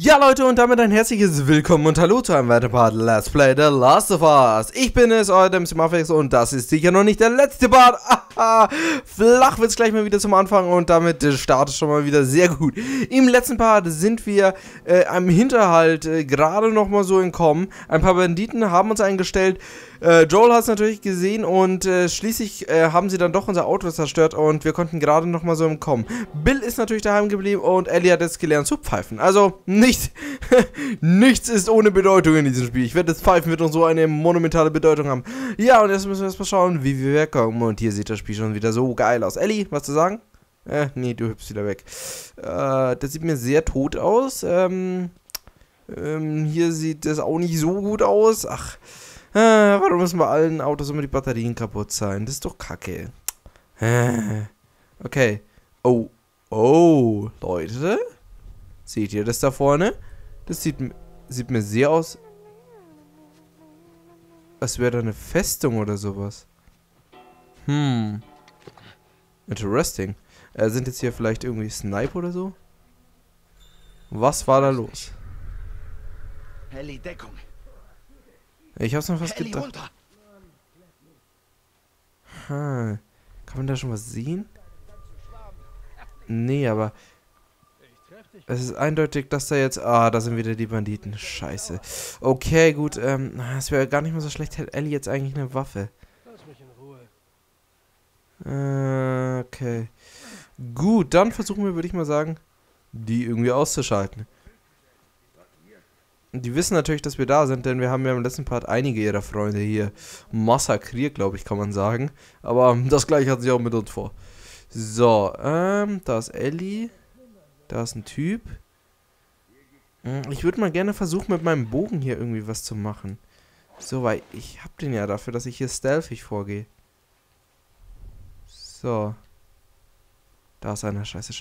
Ja Leute, und damit ein herzliches Willkommen und Hallo zu einem weiteren Part Let's Play The Last of Us. Ich bin es, euer Demsimafex, und das ist sicher noch nicht der letzte Part. Flach wird's gleich mal wieder zum Anfang und damit startet schon mal wieder sehr gut. Im letzten Part sind wir am Hinterhalt gerade noch mal so entkommen. Ein paar Banditen haben uns eingestellt. Joel hat es natürlich gesehen und schließlich haben sie dann doch unser Auto zerstört und wir konnten gerade noch mal so entkommen. Bill ist natürlich daheim geblieben und Ellie hat jetzt gelernt zu pfeifen. Also nichts ist ohne Bedeutung in diesem Spiel. Ich wette, das Pfeifen wird noch so eine monumentale Bedeutung haben. Ja, und jetzt müssen wir erstmal schauen, wie wir wegkommen. Und hier sieht das Spiel schon wieder so geil aus. Ellie, was zu sagen? Nee, du hüpfst wieder weg. Das sieht mir sehr tot aus. Hier sieht das auch nicht so gut aus. Ach, warum müssen bei allen Autos immer die Batterien kaputt sein? Das ist doch kacke. Okay. Oh, Leute. Seht ihr das da vorne? Das sieht mir sehr aus, als wäre da eine Festung oder sowas. Interesting. Sind jetzt hier vielleicht irgendwie Sniper oder so? Was war da los? Ellie, Deckung. Ich hab's noch was Ellie, gedacht. runter. Kann man da schon was sehen? Nee, aber es ist eindeutig, dass da jetzt... Ah, da sind wieder die Banditen. Scheiße. Okay, gut. Es wäre gar nicht mehr so schlecht. Hätte Ellie jetzt eigentlich eine Waffe. Lass mich in Ruhe. Okay. Gut, dann versuchen wir, würde ich mal sagen, die irgendwie auszuschalten. Die wissen natürlich, dass wir da sind, denn wir haben ja im letzten Part einige ihrer Freunde hier massakriert, glaube ich, kann man sagen. Aber das gleiche hat sie auch mit uns vor. So, da ist Ellie. Da ist ein Typ. Ich würde mal gerne versuchen, mit meinem Bogen hier irgendwie was zu machen. So, weil ich habe den ja dafür, dass ich hier stealthig vorgehe. So. Da ist einer. Scheiße.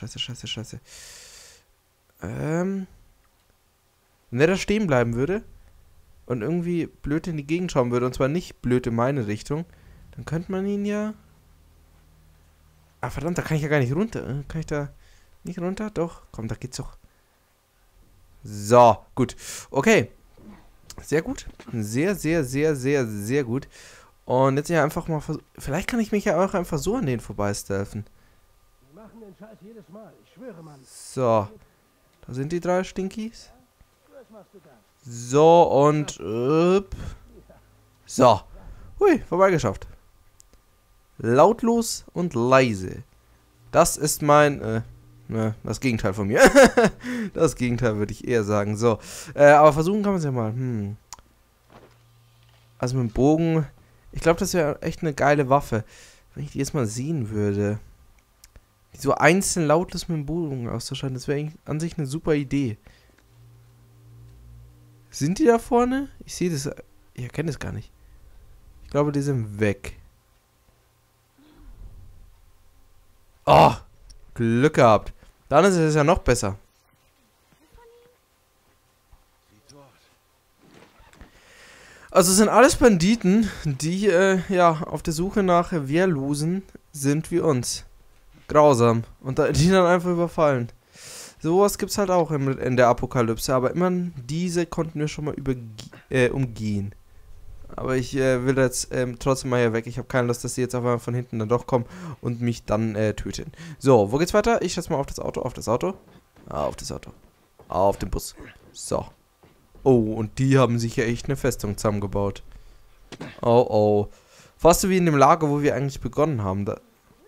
Wenn der da stehen bleiben würde und irgendwie blöd in die Gegend schauen würde, und zwar nicht blöd in meine Richtung, dann könnte man ihn ja... Ah, verdammt, da kann ich ja gar nicht runter. Kann ich da nicht runter? Doch, komm, da geht's doch. So, gut. Okay. Sehr gut. Sehr gut. Und jetzt ja einfach mal versuchen... Vielleicht kann ich mich ja auch einfach so an denen vorbeistelfen. Wir machen den Scheiß jedes Mal. Ich schwöre, Mann. So. Da sind die drei Stinkies. Was machst du da? So, und... So. Hui, vorbeigeschafft. Lautlos und leise. Das ist mein... das Gegenteil von mir. Das Gegenteil würde ich eher sagen. So. Aber versuchen kann man es ja mal. Also mit dem Bogen... Ich glaube, das wäre echt eine geile Waffe. Wenn ich die jetzt mal sehen würde. So einzeln lautlos mit dem Bogen auszuschalten, das wäre an sich eine super Idee. Sind die da vorne? Ich sehe das... Ich erkenne das gar nicht. Ich glaube, die sind weg. Oh! Glück gehabt. Dann ist es ja noch besser. Also es sind alles Banditen, die ja auf der Suche nach Wehrlosen sind wie uns. Grausam. Und die dann einfach überfallen. Sowas gibt's halt auch in der Apokalypse, aber immerhin diese konnten wir schon mal umgehen. Aber ich will jetzt trotzdem mal hier weg. Ich habe keine Lust, dass sie jetzt auf einmal von hinten dann doch kommen und mich dann töten. So, wo geht's weiter? Ich schätze mal auf das Auto. Auf das Auto. Auf das Auto. Auf den Bus. So. Oh, und die haben sich ja echt eine Festung zusammengebaut. Oh. Fast so wie in dem Lager, wo wir eigentlich begonnen haben. Da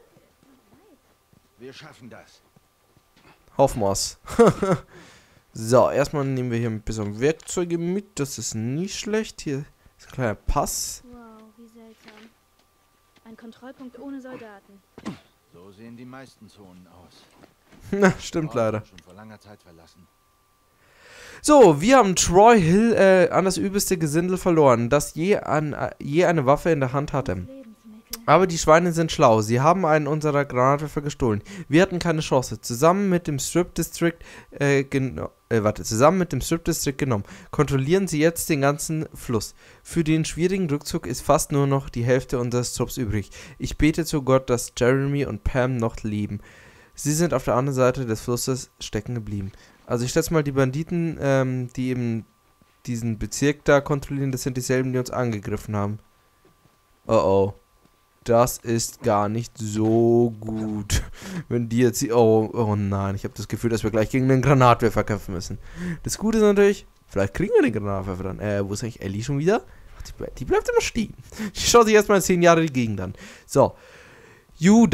Wir schaffen das. Hoffen wir's. So, erstmal nehmen wir hier ein bisschen Werkzeuge mit. Das ist nicht schlecht. Hier ist ein kleiner Pass. Wow, wie seltsam. Ein Kontrollpunkt ohne Soldaten. So sehen die meisten Zonen aus. Na, stimmt Ort leider. schon vor langer Zeit verlassen. So, wir haben Troy Hill an das übelste Gesindel verloren, das je eine Waffe in der Hand hatte. Lebensmittel. Aber die Schweine sind schlau. Sie haben einen unserer Granatwerfer gestohlen. Wir hatten keine Chance. Zusammen mit dem Strip District genommen. Kontrollieren Sie jetzt den ganzen Fluss. Für den schwierigen Rückzug ist fast nur noch die Hälfte unseres Trupps übrig. Ich bete zu Gott, dass Jeremy und Pam noch leben. Sie sind auf der anderen Seite des Flusses stecken geblieben. Also ich schätze mal, die Banditen, die eben diesen Bezirk da kontrollieren, das sind dieselben, die uns angegriffen haben. Oh oh. Das ist gar nicht so gut. Wenn die jetzt... Oh nein, ich habe das Gefühl, dass wir gleich gegen den Granatwerfer kämpfen müssen. Das Gute ist natürlich, vielleicht kriegen wir den Granatwerfer dann. Wo ist eigentlich Ellie schon wieder? Ach, die bleibt immer stehen. Die schaut sich erstmal 10 Jahre die Gegend an. So. You'll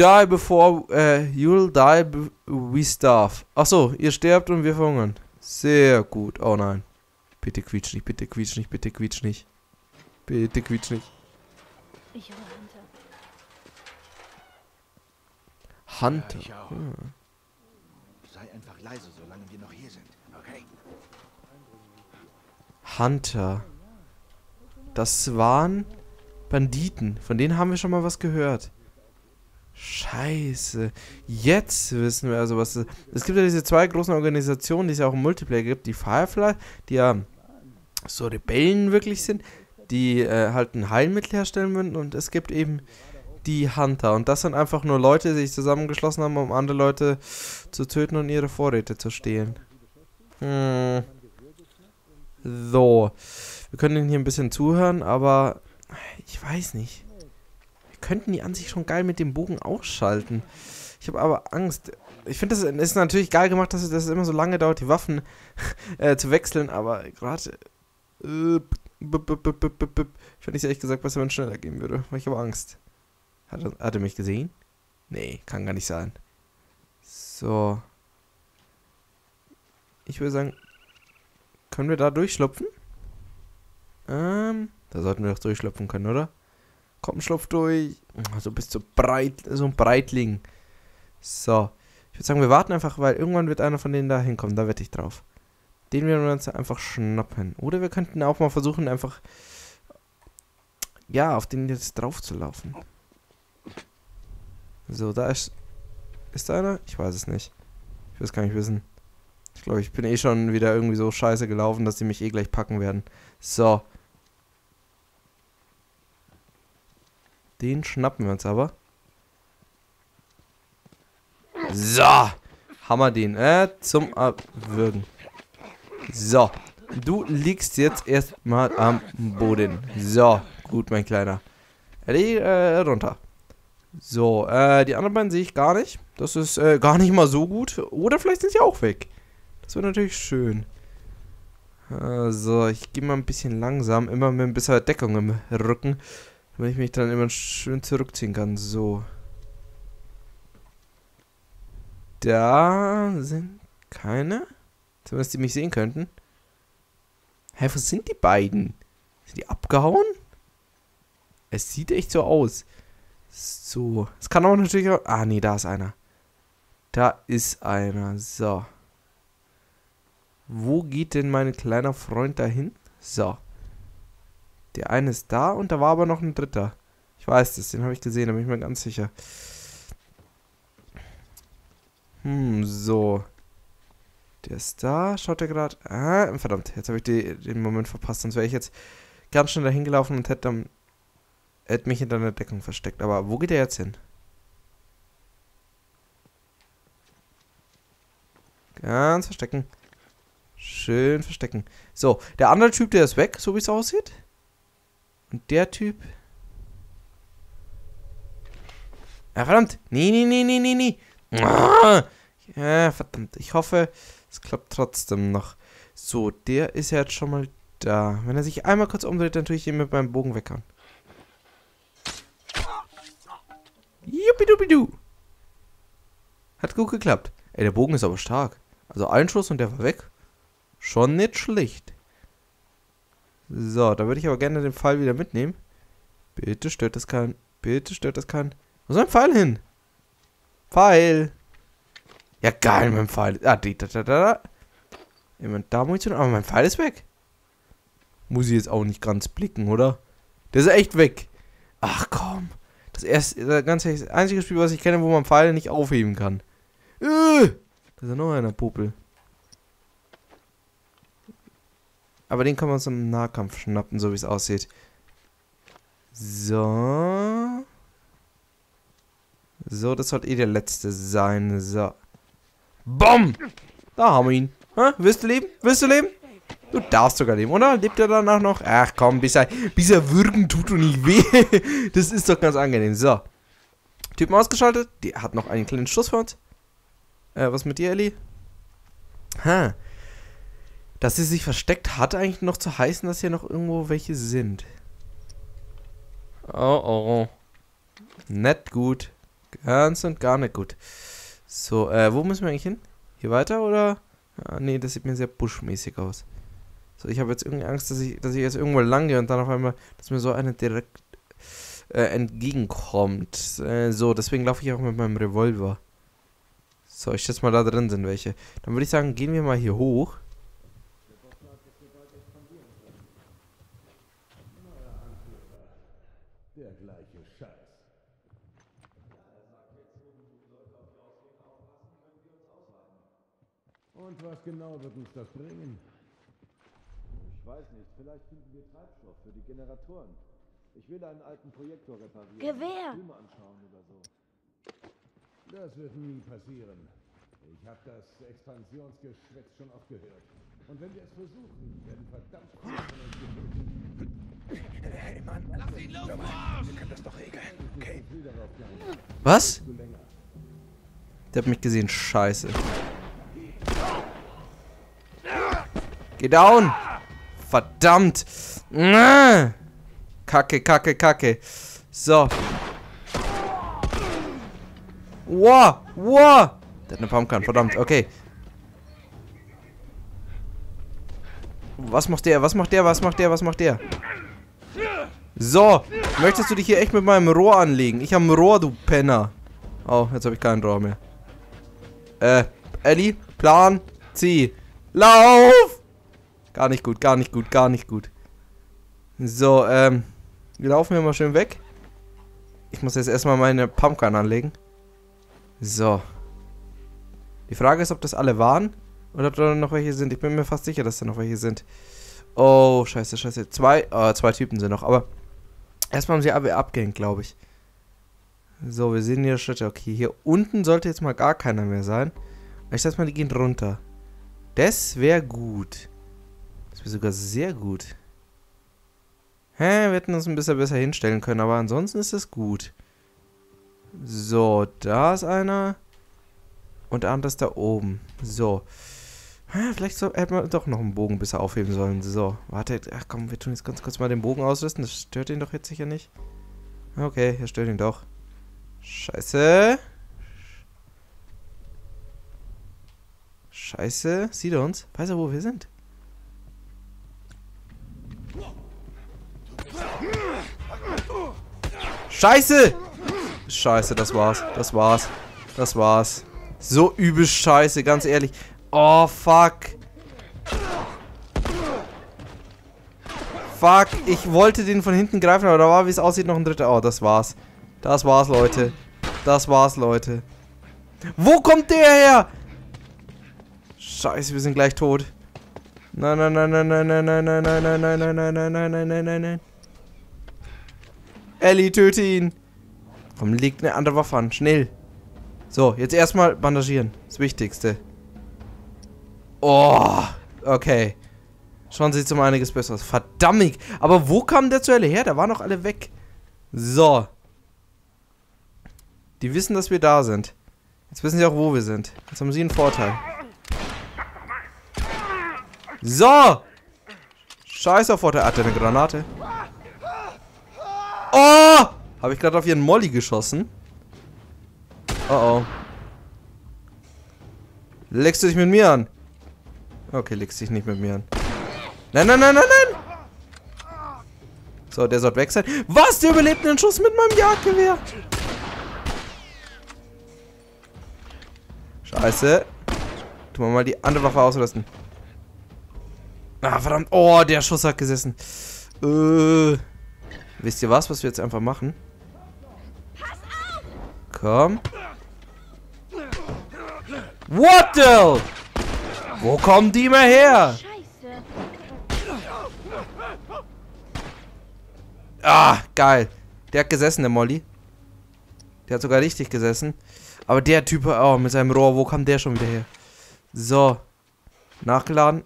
die we starve. Achso, ihr sterbt und wir verhungern. Sehr gut. Oh nein. Bitte quietsch nicht, bitte quietsch nicht, bitte quietsch nicht. Bitte quietsch nicht. Ich höre Hunter. Hunter. Ja, ich auch. Hm. Sei einfach leise, solange wir noch hier sind. Okay? Hunter. Das waren Banditen. Von denen haben wir schon mal was gehört. Scheiße. Jetzt wissen wir also, was... Es gibt ja diese 2 großen Organisationen, die es ja auch im Multiplayer gibt. Die Firefly, die ja so Rebellen wirklich sind, die halt ein Heilmittel herstellen würden. Und es gibt eben die Hunter. Und das sind einfach nur Leute, die sich zusammengeschlossen haben, um andere Leute zu töten und ihre Vorräte zu stehlen. So. Wir können ihnen hier ein bisschen zuhören, aber ich weiß nicht. Wir könnten die an sich schon geil mit dem Bogen ausschalten. Ich habe aber Angst. Ich finde, das ist natürlich geil gemacht, dass es immer so lange dauert, die Waffen zu wechseln, aber gerade fände ich es ehrlich gesagt besser, wenn es schneller gehen würde. Weil ich habe Angst. Hat er mich gesehen? Nee, kann gar nicht sein. So. Ich würde sagen, können wir da durchschlupfen? Da sollten wir doch durchschlupfen können, oder? Komm, schlupf durch. So bist du breit, so ein Breitling. So. Ich würde sagen, wir warten einfach, weil irgendwann wird einer von denen da hinkommen. Da wette ich drauf. Den werden wir uns einfach schnappen. Oder wir könnten auch mal versuchen, einfach... Ja, auf den jetzt drauf zu laufen. So, da ist... Ist da einer? Ich weiß es nicht. Ich will es gar nicht wissen. Ich glaube, ich bin eh schon wieder irgendwie so scheiße gelaufen, dass die mich eh gleich packen werden. So. Den schnappen wir uns aber. So. Hammer den. Zum Abwürgen. So. Du liegst jetzt erstmal am Boden. So. Gut, mein Kleiner. Runter. So. Die anderen beiden sehe ich gar nicht. Das ist gar nicht mal so gut. Oder vielleicht sind sie auch weg. Das wäre natürlich schön. Also, ich gehe mal ein bisschen langsam. Immer mit ein bisschen Deckung im Rücken. Damit ich mich dann immer schön zurückziehen kann. So. Da sind keine. Zumindest die mich sehen könnten. Hä, wo sind die beiden? Sind die abgehauen? Es sieht echt so aus. So. Es kann auch natürlich auch... Ah, nee, da ist einer. Da ist einer. So. Wo geht denn mein kleiner Freund dahin? So. Der eine ist da und da war aber noch ein dritter. Ich weiß das, den habe ich gesehen, da bin ich mir ganz sicher. So. Der ist da, schaut er gerade. Ah, verdammt, jetzt habe ich den Moment verpasst. Sonst wäre ich jetzt ganz schnell dahin gelaufen und hätte mich hinter einer Deckung versteckt. Aber wo geht er jetzt hin? Ganz verstecken. Schön verstecken. So, der andere Typ, der ist weg, so wie es aussieht. Und der Typ... Ja, verdammt. Nee. Ja, verdammt. Ich hoffe, es klappt trotzdem noch. So, der ist ja jetzt schon mal da. Wenn er sich einmal kurz umdreht, dann tue ich ihn mit meinem Bogen weghauen. Juppiduppidu. Hat gut geklappt. Ey, der Bogen ist aber stark. Also ein Schuss und der war weg. Schon nicht schlecht. So, da würde ich aber gerne den Pfeil wieder mitnehmen. Bitte stört das keinen. Bitte stört das keinen. Wo ist mein Pfeil hin? Pfeil. Ja, geil mit dem Pfeil. Ah, da. Da Munition. Aber mein Pfeil ist weg. Muss ich jetzt auch nicht ganz blicken, oder? Der ist echt weg. Ach komm. Das einzige Spiel, was ich kenne, wo man Pfeile nicht aufheben kann. Da ist ja noch einer, Popel. Aber den kann man uns im Nahkampf schnappen, so wie es aussieht. So. So, das sollte eh der letzte sein. So. BOM! Da haben wir ihn. Ha? Willst du leben? Willst du leben? Du darfst sogar leben, oder? Lebt er danach noch? Ach komm, bis er würgen tut und nicht weh. Das ist doch ganz angenehm. So. Typen ausgeschaltet. Die hat noch einen kleinen Schuss für uns. Was mit dir, Ellie? Ha. Dass sie sich versteckt, hat eigentlich noch zu heißen, dass hier noch irgendwo welche sind. Oh, oh. Nicht gut. Ganz und gar nicht gut. So, wo müssen wir eigentlich hin? Hier weiter, oder? Ah, nee, das sieht mir sehr buschmäßig aus. So, ich habe jetzt irgendwie Angst, dass ich jetzt irgendwo lang gehe und dann auf einmal, dass mir so eine direkt entgegenkommt. So, deswegen laufe ich auch mit meinem Revolver. So, ich schätze mal, da drin sind welche. Dann würde ich sagen, gehen wir mal hier hoch. Der gleiche Scheiß. Und was genau wird uns das bringen? Ich weiß nicht, vielleicht finden wir Treibstoff für die Generatoren. Ich will einen alten Projektor reparieren. Gewehr! Filme anschauen oder so. Das wird nie passieren. Ich habe das Expansionsgeschwätz schon oft gehört. Und wenn wir es versuchen, werden verdammt viele von uns getötet. Hey Mann, lass ihn los! Wir können das doch regeln. Okay. Was? Der hat mich gesehen. Scheiße. Geh down! Verdammt! Kacke, kacke, kacke. So. Wow! Wow! Der hat eine Pumpgun, verdammt, okay. Was macht der? Was macht der? Was macht der? Was macht der? So! Möchtest du dich hier echt mit meinem Rohr anlegen? Ich habe ein Rohr, du Penner. Oh, jetzt habe ich kein Rohr mehr. Ellie, Plan, zieh. Lauf! Gar nicht gut, gar nicht gut, gar nicht gut. So, wir laufen hier mal schön weg. Ich muss jetzt erstmal meine Pumpgun anlegen. So. Die Frage ist, ob das alle waren oder ob da noch welche sind. Ich bin mir fast sicher, dass da noch welche sind. Oh, scheiße, scheiße. Zwei Typen sind noch, aber erstmal haben sie alle abgehängt, glaube ich. So, wir sehen hier Schritte. Okay, hier unten sollte jetzt mal gar keiner mehr sein. Ich schätze mal, die gehen runter. Das wäre gut. Das wäre sogar sehr gut. Wir hätten uns ein bisschen besser hinstellen können, aber ansonsten ist es gut. So, da ist einer. Und der andere ist da oben. So. Vielleicht hätten wir doch noch einen Bogen besser aufheben sollen. So, warte. Ach komm, wir tun jetzt ganz kurz mal den Bogen ausrüsten. Das stört ihn doch jetzt sicher nicht. Okay, er stört ihn doch. Scheiße. Scheiße. Sieht er uns? Weiß er, wo wir sind? Scheiße! Scheiße, das war's. Das war's. Das war's. So übel scheiße, ganz ehrlich. Oh, fuck. Fuck, ich wollte den von hinten greifen, aber da war, wie es aussieht, noch ein dritter. Oh, das war's. Das war's, Leute. Das war's, Leute. Wo kommt der her? Scheiße, wir sind gleich tot. Nein, nein, nein, nein, nein, nein, nein, nein, nein, nein, nein, nein, nein, nein, nein, nein, nein, nein, nein. Ellie, töte ihn. Komm, leg eine andere Waffe an. Schnell. So, jetzt erstmal bandagieren. Das Wichtigste. Oh, okay. Schon sieht es um einiges besser aus. Verdammt. Aber wo kam der zur Hölle her? Da waren noch alle weg. So. Die wissen, dass wir da sind. Jetzt wissen sie auch, wo wir sind. Jetzt haben sie einen Vorteil. So. Scheiß auf Vorteil. Hat er eine Granate? Oh! Habe ich gerade auf ihren Molly geschossen? Oh oh. Legst du dich mit mir an? Okay, legst dich nicht mit mir an. Nein, nein, nein, nein, nein! So, der sollte weg sein. Was? Der überlebt einen Schuss mit meinem Jagdgewehr? Scheiße. Tun wir mal die andere Waffe ausrüsten. Ah, verdammt. Oh, der Schuss hat gesessen. Wisst ihr was wir jetzt einfach machen? Komm. What the? Wo kommen die mal her? Scheiße. Ah, geil. Der hat gesessen, der Molly. Der hat sogar richtig gesessen. Aber der Typ, oh, mit seinem Rohr, wo kam der schon wieder her? So. Nachgeladen.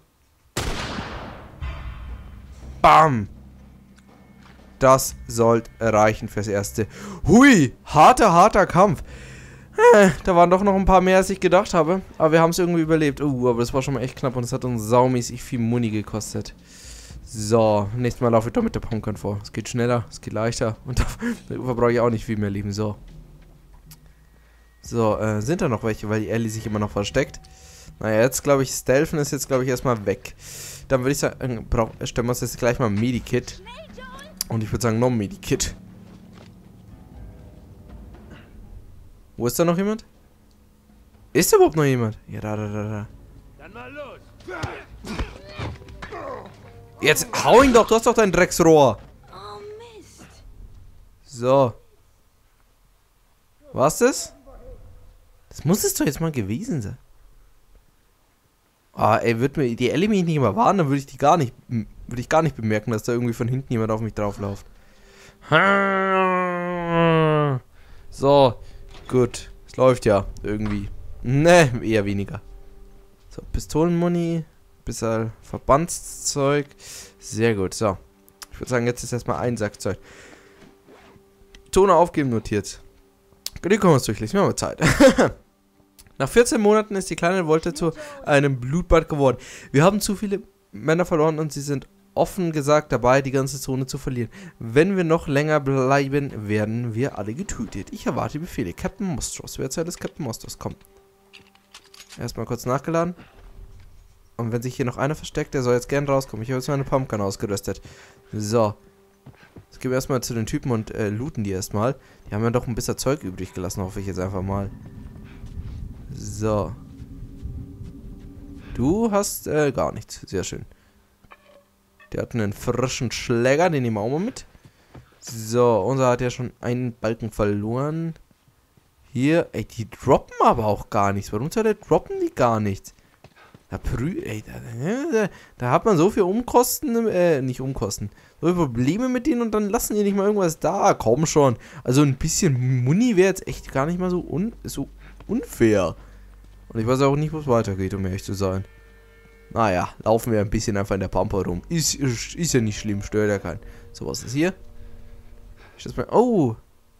Bam. Das sollte reichen fürs Erste. Hui, harter Kampf. Da waren doch noch ein paar mehr, als ich gedacht habe. Aber wir haben es irgendwie überlebt. Aber das war schon mal echt knapp und es hat uns saumäßig viel Muni gekostet. So, nächstes Mal laufe ich doch mit der Pumpgun vor. Es geht schneller, es geht leichter. Und da brauche ich auch nicht viel mehr Leben. So. So, sind da noch welche, weil die Ellie sich immer noch versteckt. Naja, jetzt glaube ich, Stealthen ist jetzt glaube ich erstmal weg. Dann würde ich sagen, stellen wir uns jetzt gleich mal ein Medikit. Und ich würde sagen, noch ein Medikit. Wo ist da noch jemand? Ist da überhaupt noch jemand? Ja, da. Dann mal los. Jetzt hau ihn doch, du hast doch dein Drecksrohr. Oh Mist. So. Was das? Das muss es doch jetzt mal gewesen sein. Ah, ey, würde mir die Ellie mich nicht mal warnen, dann würde ich gar nicht bemerken, dass da irgendwie von hinten jemand auf mich draufläuft. So, gut. Es läuft ja irgendwie. Ne, eher weniger. So, Pistolenmuni, bisschen Verbandszeug. Sehr gut, so. Ich würde sagen, jetzt ist erstmal ein Sackzeug. Toner aufgeben notiert. Die können wir uns durchlesen, wir haben Zeit. Nach 14 Monaten ist die kleine Volte zu einem Blutbad geworden. Wir haben zu viele Männer verloren und sie sind offen gesagt dabei, die ganze Zone zu verlieren. Wenn wir noch länger bleiben, werden wir alle getötet. Ich erwarte Befehle. Captain Mostros. Wer Zeit ist Captain Mostros? Kommt. Erstmal kurz nachgeladen. Und wenn sich hier noch einer versteckt, der soll jetzt gern rauskommen. Ich habe jetzt meine Pumpgun ausgerüstet. So. Jetzt gehen wir erstmal zu den Typen und looten die erstmal. Die haben ja doch ein bisschen Zeug übrig gelassen, hoffe ich jetzt einfach mal. So. Du hast gar nichts. Sehr schön. Der hat einen frischen Schläger, den nehmen wir auch mal mit. So, unser hat ja schon einen Balken verloren. Hier, ey, die droppen aber auch gar nichts. Warum soll der droppen die gar nichts? Da hat man so viel Umkosten, nicht Umkosten, so viele Probleme mit denen und dann lassen die nicht mal irgendwas da. Komm schon. Also ein bisschen Muni wäre jetzt echt gar nicht mal so unfair. Und ich weiß auch nicht, wo es weitergeht, um ehrlich zu sein. Naja, laufen wir ein bisschen einfach in der Pampa rum. Ist ja nicht schlimm, stört ja keinen. So, was ist hier? Oh.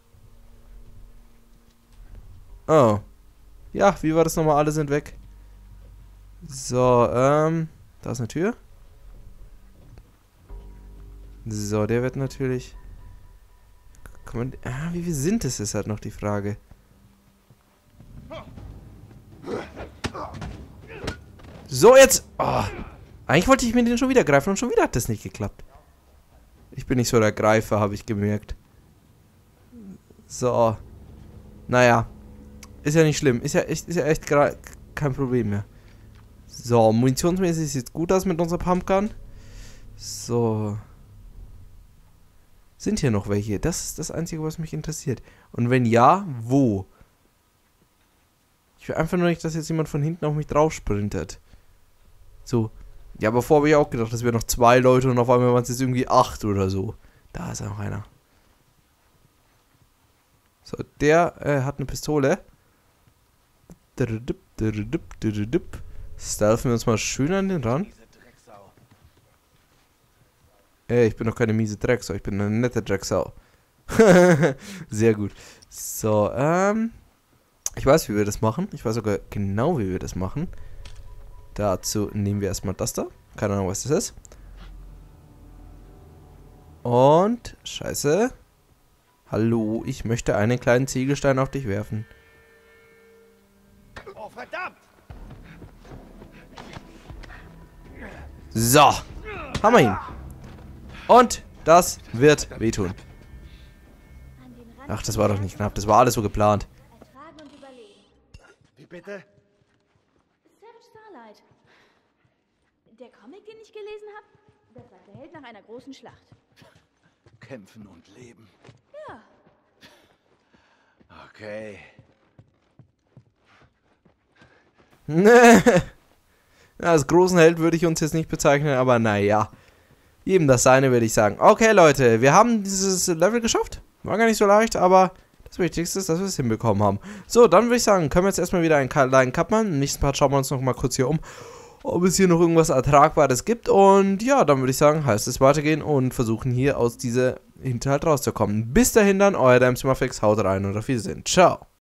Oh. Ja, wie war das nochmal? Alle sind weg. So, da ist eine Tür. So, der wird natürlich... wie viel sind es, ist halt noch die Frage. So, jetzt... Oh. Eigentlich wollte ich mir den schon wieder greifen und schon wieder hat das nicht geklappt. Ich bin nicht so der Greifer, habe ich gemerkt. So. Naja. Ist ja nicht schlimm. Ist ja echt kein Problem mehr. So, munitionsmäßig sieht es gut aus mit unserer Pumpgun. So. Sind hier noch welche? Das ist das Einzige, was mich interessiert. Und wenn ja, wo? Ich will einfach nur nicht, dass jetzt jemand von hinten auf mich drauf sprintet. So. Ja, aber vorher habe ich auch gedacht, das wären noch 2 Leute und auf einmal waren es jetzt irgendwie 8 oder so. Da ist noch einer. So, der hat eine Pistole. Stealthen wir uns mal schön an den Rand. Ey, ich bin doch keine miese Drecksau, ich bin eine nette Drecksau. Sehr gut. So, ich weiß, wie wir das machen. Ich weiß sogar genau, wie wir das machen. Dazu nehmen wir erstmal das da. Keine Ahnung, was das ist. Und, scheiße. Hallo, ich möchte einen kleinen Ziegelstein auf dich werfen. Oh, verdammt! So, haben wir ihn. Und das wird wehtun. Ach, das war doch nicht knapp. Das war alles so geplant. Ertragen und überleben. Wie bitte? Savage Starlight. Der Comic, den ich gelesen habe, das sagt der Held nach einer großen Schlacht. Kämpfen und leben. Ja. Okay. Ja, als großen Held würde ich uns jetzt nicht bezeichnen, aber naja. Jedem das seine, würde ich sagen. Okay, Leute, wir haben dieses Level geschafft. War gar nicht so leicht, aber das Wichtigste ist, dass wir es hinbekommen haben. So, dann würde ich sagen, können wir jetzt erstmal wieder einen kleinen Cut machen. Im nächsten Part schauen wir uns noch mal kurz hier um. ob es hier noch irgendwas Ertragbares gibt. Und ja, dann würde ich sagen, heißt es weitergehen und versuchen hier aus dieser Hinterhalt rauszukommen. Bis dahin dann, euer MC Muffix, haut rein und auf Wiedersehen. Ciao.